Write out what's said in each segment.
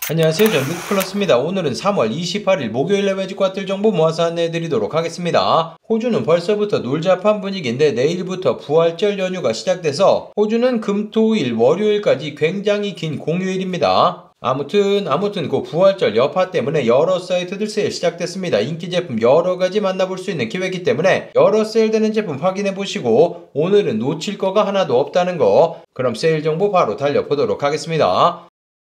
안녕하세요. 전 룩플러스입니다. 오늘은 3월 28일 목요일에 외직과들 정보 모아서 안내해드리도록 하겠습니다. 호주는 벌써부터 놀자판 분위기인데 내일부터 부활절 연휴가 시작돼서 호주는 금, 토, 일, 월요일까지 굉장히 긴 공휴일입니다. 아무튼 그 부활절 여파 때문에 여러 사이트들 세일 시작됐습니다. 인기 제품 여러가지 만나볼 수 있는 기회이기 때문에 여러 세일되는 제품 확인해보시고 오늘은 놓칠 거가 하나도 없다는 거, 그럼 세일 정보 바로 달려보도록 하겠습니다.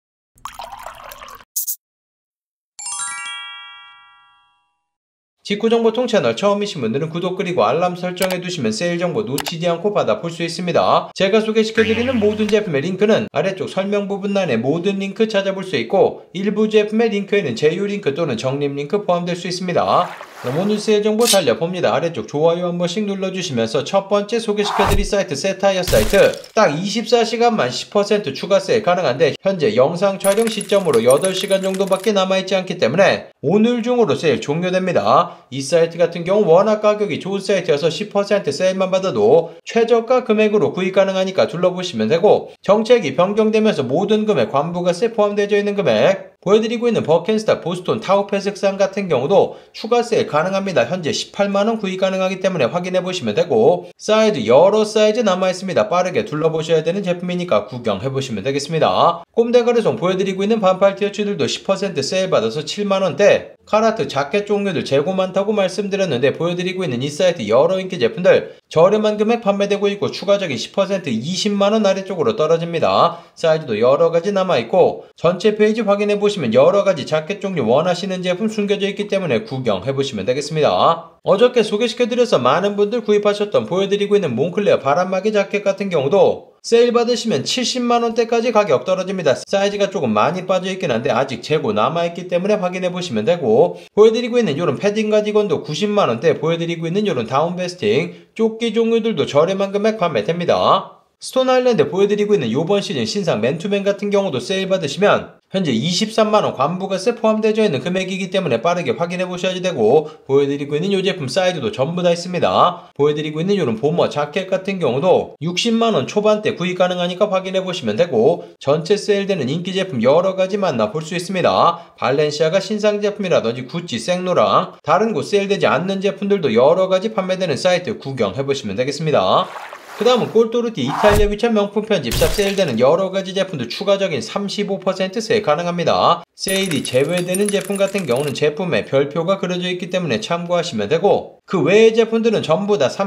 직구정보통 채널 처음이신 분들은 구독 그리고 알람 설정해두시면 세일 정보 놓치지 않고 받아볼 수 있습니다. 제가 소개시켜드리는 모든 제품의 링크는 아래쪽 설명 부분란에 모든 링크 찾아볼 수 있고 일부 제품의 링크에는 제휴 링크 또는 적립 링크 포함될 수 있습니다. 그럼 오늘 세일 정보 달려봅니다. 아래쪽 좋아요 한 번씩 눌러주시면서 첫 번째 소개시켜드릴 사이트 세타이어 사이트, 딱 24시간만 10% 추가 세일 가능한데 현재 영상 촬영 시점으로 8시간 정도밖에 남아있지 않기 때문에 오늘 중으로 세일 종료됩니다. 이 사이트 같은 경우 워낙 가격이 좋은 사이트여서 10% 세일만 받아도 최저가 금액으로 구입 가능하니까 둘러보시면 되고, 정책이 변경되면서 모든 금액 관부가세 포함되어 있는 금액, 보여드리고 있는 버켄스타 보스톤 타우페색상 같은 경우도 추가 세일 가능합니다. 현재 18만원 구입 가능하기 때문에 확인해보시면 되고, 사이즈 여러 사이즈 남아있습니다. 빠르게 둘러보셔야 되는 제품이니까 구경해보시면 되겠습니다. 꼼데가르송 보여드리고 있는 반팔 티셔츠들도 10% 세일 받아서 7만원대, 카라트 자켓 종류들 재고 많다고 말씀드렸는데 보여드리고 있는 이 사이트 여러 인기 제품들 저렴한 금액 판매되고 있고 추가적인 10% 20만원 아래쪽으로 떨어집니다. 사이즈도 여러가지 남아있고 전체 페이지 확인해보시면 여러가지 자켓 종류 원하시는 제품 숨겨져 있기 때문에 구경해보시면 되겠습니다. 어저께 소개시켜드려서 많은 분들 구입하셨던 보여드리고 있는 몽클레어 바람막이 자켓 같은 경우도 세일 받으시면 70만원대까지 가격 떨어집니다. 사이즈가 조금 많이 빠져있긴 한데 아직 재고 남아있기 때문에 확인해보시면 되고, 보여드리고 있는 이런 패딩 가디건도 90만원대, 보여드리고 있는 이런 다운베스팅, 조끼 종류들도 저렴한 금액 판매됩니다. 스톤 아일랜드 보여드리고 있는 이번 시즌 신상 맨투맨 같은 경우도 세일 받으시면 현재 23만원 관부가세 포함되어 있는 금액이기 때문에 빠르게 확인해보셔야 되고, 보여드리고 있는 이 제품 사이즈도 전부 다 있습니다. 보여드리고 있는 이런 보머 자켓 같은 경우도 60만원 초반대 구입 가능하니까 확인해보시면 되고, 전체 세일되는 인기 제품 여러가지 만나볼 수 있습니다. 발렌시아가 신상 제품이라든지 구찌, 생로랑 다른 곳 세일되지 않는 제품들도 여러가지 판매되는 사이트 구경해보시면 되겠습니다. 그 다음은 꼴토르티 이탈리아 위쳐 명품 편집샵 세일되는 여러가지 제품들 추가적인 35% 세일 가능합니다. 세일이 제외되는 제품 같은 경우는 제품에 별표가 그려져 있기 때문에 참고하시면 되고, 그 외의 제품들은 전부 다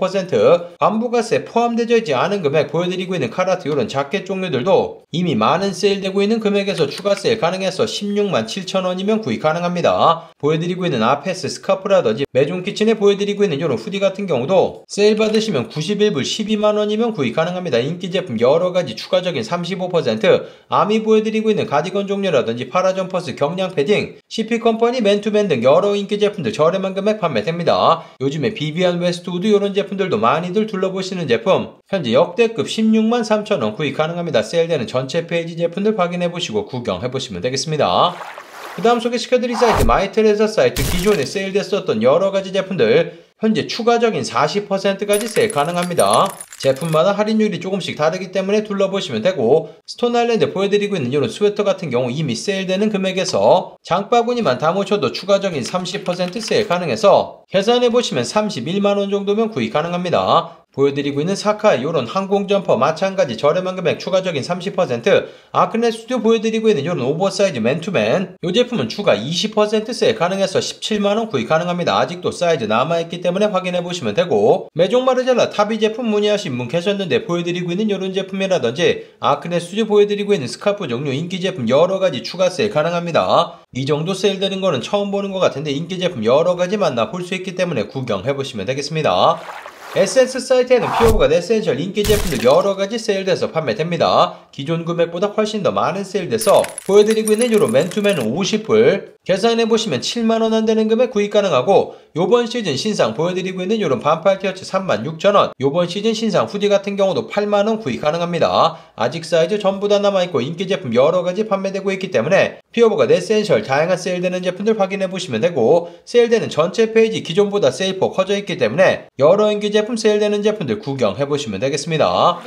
35% 관부가세 포함되어 있지 않은 금액, 보여드리고 있는 카라트 이런 자켓 종류들도 이미 많은 세일되고 있는 금액에서 추가 세일 가능해서 16만 7천원이면 구입 가능합니다. 보여드리고 있는 아페스 스카프라든지 메종 키친에 보여드리고 있는 이런 후디 같은 경우도 세일 받으시면 91불 12만원이면 구입 가능합니다. 인기 제품 여러가지 추가적인 35%, 아미 보여드리고 있는 가디건 종류라든지 파라점퍼스, 경량 패딩, CP컴퍼니 맨투맨 등 여러 인기 제품들 저렴한 금액 판매됩니다. 요즘에 비비안 웨스트우드 이런 제품들도 많이들 둘러보시는 제품 현재 역대급 16만 3천원 구입 가능합니다. 세일되는 전체 페이지 제품들 확인해보시고 구경해보시면 되겠습니다. 그 다음 소개시켜드릴 사이트 마이트레저 사이트, 기존에 세일됐었던 여러가지 제품들 현재 추가적인 40%까지 세일 가능합니다. 제품마다 할인율이 조금씩 다르기 때문에 둘러보시면 되고, 스톤 아일랜드 보여드리고 있는 이런 스웨터 같은 경우 이미 세일되는 금액에서 장바구니만 담으셔도 추가적인 30% 세일 가능해서 계산해보시면 31만원 정도면 구입 가능합니다. 보여드리고 있는 사카의 이런 항공 점퍼 마찬가지 저렴한 금액 추가적인 30%, 아크네 스튜디오 보여드리고 있는 이런 오버사이즈 맨투맨 이 제품은 추가 20% 세일 가능해서 17만원 구입 가능합니다. 아직도 사이즈 남아있기 때문에 확인해보시면 되고, 메종 마르젤라 타비 제품 문의하신 분 계셨는데 보여드리고 있는 이런 제품이라든지 아크네 스튜디오 보여드리고 있는 스카프 종류 인기 제품 여러가지 추가 세일 가능합니다. 이 정도 세일되는 거는 처음 보는 것 같은데 인기 제품 여러가지 만나볼 수 있기 때문에 구경해보시면 되겠습니다. 에센스 사이트에는 퓨어브가 에센셜 인기 제품들 여러가지 세일돼서 판매됩니다. 기존 금액보다 훨씬 더 많은 세일돼서 보여드리고 있는 이런 맨투맨은 50불, 계산해보시면 7만원 안되는 금액 구입 가능하고, 요번 시즌 신상 보여드리고 있는 이런 반팔 티셔츠 36,000원, 요번 시즌 신상 후디 같은 경우도 8만원 구입 가능합니다. 아직 사이즈 전부 다 남아있고 인기 제품 여러가지 판매되고 있기 때문에 퓨어브가 에센셜 다양한 세일되는 제품들 확인해보시면 되고, 세일되는 전체 페이지 기존보다 세일폭 커져 있기 때문에 여러 인기 제품 세일되는 제품들 구경해보시면 되겠습니다.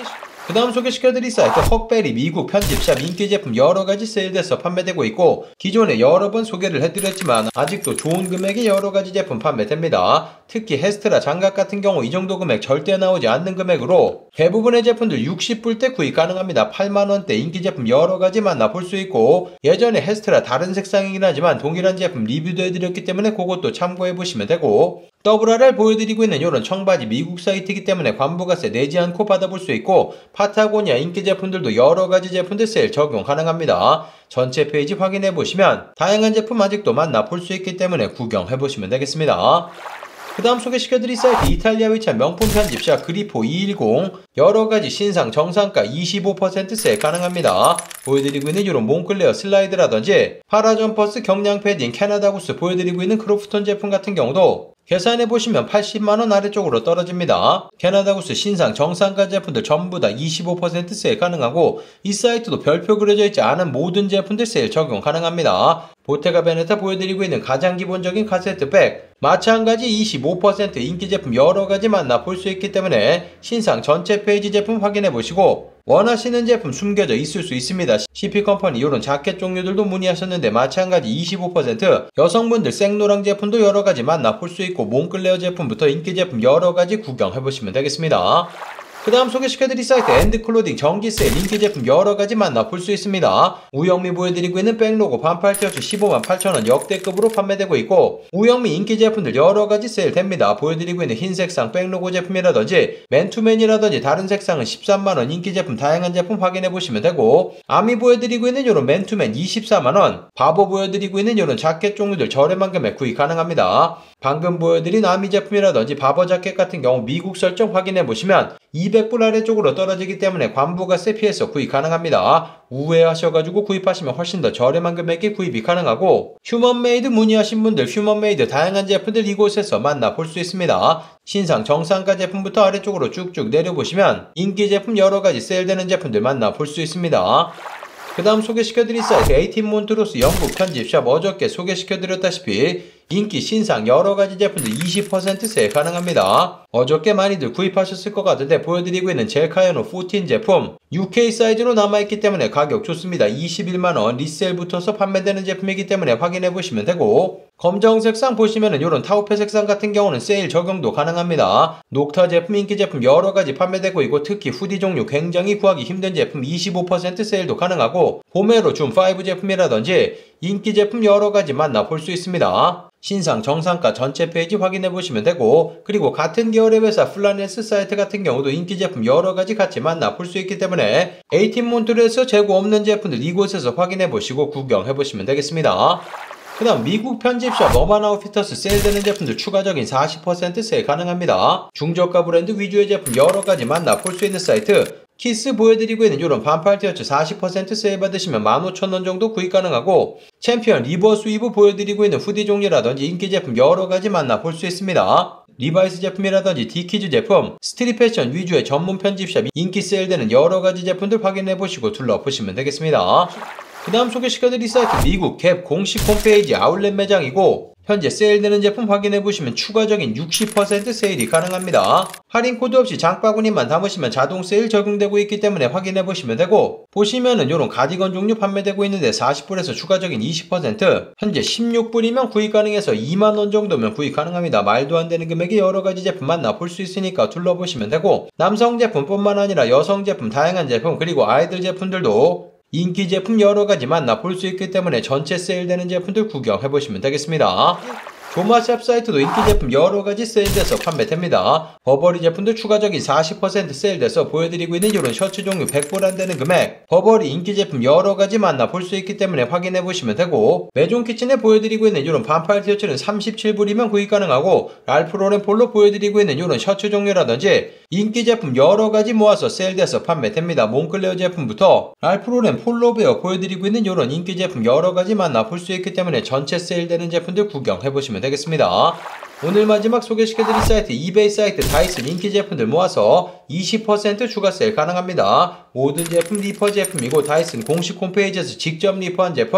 그 다음 소개시켜드릴 사이트 헉베리 미국 편집샵 인기 제품 여러가지 세일돼서 판매되고 있고, 기존에 여러 번 소개를 해드렸지만 아직도 좋은 금액의 여러가지 제품 판매됩니다. 특히 헤스트라 장갑 같은 경우 이 정도 금액 절대 나오지 않는 금액으로 대부분의 제품들 60불대 구입 가능합니다. 8만원대 인기 제품 여러가지 만나볼 수 있고, 예전에 헤스트라 다른 색상이긴 하지만 동일한 제품 리뷰도 해드렸기 때문에 그것도 참고해보시면 되고, WRR 보여드리고 있는 이런 청바지 미국 사이트이기 때문에 관부가세 내지 않고 받아볼 수 있고, 파타고니아 인기 제품들도 여러가지 제품들 세일 적용 가능합니다. 전체 페이지 확인해보시면 다양한 제품 아직도 만나볼 수 있기 때문에 구경해보시면 되겠습니다. 그 다음 소개시켜드릴 사이트 이탈리아 위치한 명품 편집샵 그리포 210, 여러가지 신상 정상가 25% 세일 가능합니다. 보여드리고 있는 이런 몽클레어 슬라이드라든지 파라점퍼스 경량 패딩 캐나다 구스 보여드리고 있는 크로프톤 제품 같은 경우도 계산해보시면 80만원 아래쪽으로 떨어집니다. 캐나다 구스 신상 정상가 제품들 전부 다 25% 세일 가능하고, 이 사이트도 별표 그려져 있지 않은 모든 제품들 세일 적용 가능합니다. 보테가 베네타 보여드리고 있는 가장 기본적인 카세트백 마찬가지 25% 인기 제품 여러가지 만나볼 수 있기 때문에 신상 전체 페이지 제품 확인해보시고 원하시는 제품 숨겨져 있을 수 있습니다. CP컴퍼니 이런 자켓 종류들도 문의하셨는데 마찬가지 25%, 여성분들 생노랑 제품도 여러가지 만나볼 수 있고 몽클레어 제품부터 인기 제품 여러가지 구경해보시면 되겠습니다. 그 다음 소개시켜드릴 사이트 엔드클로딩 정기세일 인기 제품 여러가지 만나볼 수 있습니다. 우영미 보여드리고 있는 백로고 반팔 티셔츠 158,000원 역대급으로 판매되고 있고, 우영미 인기 제품들 여러가지 세일 됩니다. 보여드리고 있는 흰 색상 백로고 제품이라든지 맨투맨이라든지 다른 색상은 13만원 인기 제품 다양한 제품 확인해보시면 되고, 아미 보여드리고 있는 이런 맨투맨 24만원, 바보 보여드리고 있는 이런 자켓 종류들 저렴한 금액 구입 가능합니다. 방금 보여드린 아미 제품이라든지 바버 자켓 같은 경우 미국 설정 확인해보시면 200불 아래쪽으로 떨어지기 때문에 관부가세 피해서 구입 가능합니다. 우회하셔가지고 구입하시면 훨씬 더 저렴한 금액에 구입이 가능하고, 휴먼메이드 문의하신 분들 휴먼메이드 다양한 제품들 이곳에서 만나볼 수 있습니다. 신상 정상가 제품부터 아래쪽으로 쭉쭉 내려보시면 인기 제품 여러가지 세일되는 제품들 만나볼 수 있습니다. 그 다음 소개시켜드릴 사이트 에이틴몬트로스 영국 편집샵 어저께 소개시켜드렸다시피 인기 신상 여러가지 제품들 20% 세일 가능합니다. 어저께 많이들 구입하셨을 것 같은데 보여드리고 있는 젤카이노 14 제품 UK 사이즈로 남아있기 때문에 가격 좋습니다. 21만원 리세일 붙어서 판매되는 제품이기 때문에 확인해보시면 되고, 검정색상 보시면은 요런 타우페 색상 같은 경우는 세일 적용도 가능합니다. 녹타 제품 인기 제품 여러가지 판매되고 있고, 특히 후디 종류 굉장히 구하기 힘든 제품 25% 세일도 가능하고, 포메로 줌5 제품이라든지 인기 제품 여러가지 만나볼 수 있습니다. 신상 정상가 전체 페이지 확인해보시면 되고, 그리고 같은 계열의 회사 플라네스 사이트 같은 경우도 인기 제품 여러가지 같이 만나볼 수 있기 때문에 에이틴몬트로에서 재고 없는 제품들 이곳에서 확인해보시고 구경해보시면 되겠습니다. 그 다음 미국 편집샵 어반 아웃피터스 세일되는 제품들 추가적인 40% 세일 가능합니다. 중저가 브랜드 위주의 제품 여러가지 만나볼 수 있는 사이트 키스 보여드리고 있는 이런 반팔 티셔츠 40% 세일 받으시면 15,000원 정도 구입 가능하고, 챔피언 리버스 위브 보여드리고 있는 후디 종류라든지 인기 제품 여러가지 만나볼 수 있습니다. 리바이스 제품이라든지 디키즈 제품, 스트릿 패션 위주의 전문 편집샵 인기 세일되는 여러가지 제품들 확인해보시고 둘러보시면 되겠습니다. 그 다음 소개시켜드릴 사이트 미국 갭 공식 홈페이지 아울렛 매장이고, 현재 세일되는 제품 확인해보시면 추가적인 60% 세일이 가능합니다. 할인 코드 없이 장바구니만 담으시면 자동 세일 적용되고 있기 때문에 확인해보시면 되고, 보시면은 요런 가디건 종류 판매되고 있는데 40불에서 추가적인 20%, 현재 16불이면 구입 가능해서 2만원 정도면 구입 가능합니다. 말도 안 되는 금액의 여러가지 제품 만나볼 수 있으니까 둘러보시면 되고, 남성 제품뿐만 아니라 여성 제품 다양한 제품 그리고 아이들 제품들도 인기 제품 여러가지 만나볼 수 있기 때문에 전체 세일되는 제품들 구경해보시면 되겠습니다. 조마샵 사이트도 인기 제품 여러가지 세일돼서 판매됩니다. 버버리 제품들 추가적인 40% 세일돼서 보여드리고 있는 이런 셔츠 종류 100불 안되는 금액, 버버리 인기 제품 여러가지 만나볼 수 있기 때문에 확인해보시면 되고, 메종 키친에 보여드리고 있는 이런 반팔 티셔츠는 37불이면 구입 가능하고, 랄프 로렌 폴로 보여드리고 있는 이런 셔츠 종류라든지 인기 제품 여러가지 모아서 세일돼서 판매됩니다. 몽클레어 제품부터 랄프 로렌 폴로베어 보여드리고 있는 이런 인기 제품 여러가지 만나볼 수 있기 때문에 전체 세일되는 제품들 구경해보시면 되겠습니다. 오늘 마지막 소개시켜드릴 사이트 이베이 사이트 다이슨 인기 제품들 모아서 20% 추가 세일 가능합니다. 모든 제품 리퍼 제품이고 다이슨 공식 홈페이지에서 직접 리퍼한 제품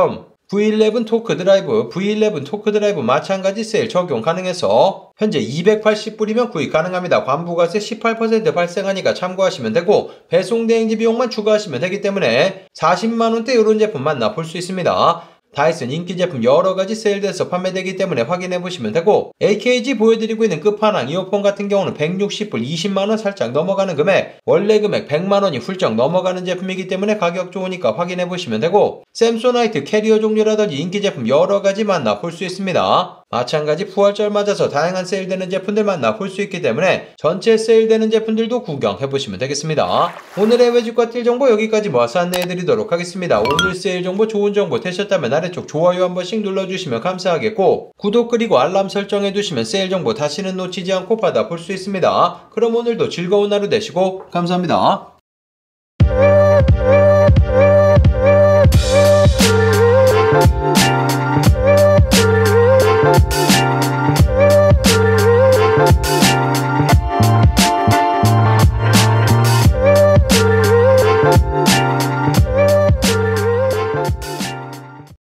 V11 토크 드라이브, V11 토크 드라이브 마찬가지 세일 적용 가능해서 현재 280불이면 구입 가능합니다. 관부가세 18% 발생하니까 참고하시면 되고 배송 대행지 비용만 추가하시면 되기 때문에 40만원대 이런 제품 만나볼 수 있습니다. 다이슨 인기 제품 여러가지 세일돼서 판매되기 때문에 확인해보시면 되고 AKG 보여드리고 있는 끝판왕 이어폰 같은 경우는 160불 20만원 살짝 넘어가는 금액, 원래 금액 100만원이 훌쩍 넘어가는 제품이기 때문에 가격 좋으니까 확인해보시면 되고 샘소나이트 캐리어 종류라든지 인기 제품 여러가지 만나볼 수 있습니다. 마찬가지 부활절 맞아서 다양한 세일되는 제품들 만나볼 수 있기 때문에 전체 세일되는 제품들도 구경해보시면 되겠습니다. 오늘의 외집과 뛸 정보 여기까지 모아서 안내해드리도록 하겠습니다. 오늘 세일 정보 좋은 정보 되셨다면 아래쪽 좋아요 한 번씩 눌러주시면 감사하겠고 구독 그리고 알람 설정해두시면 세일 정보 다시는 놓치지 않고 받아볼 수 있습니다. 그럼 오늘도 즐거운 하루 되시고 감사합니다.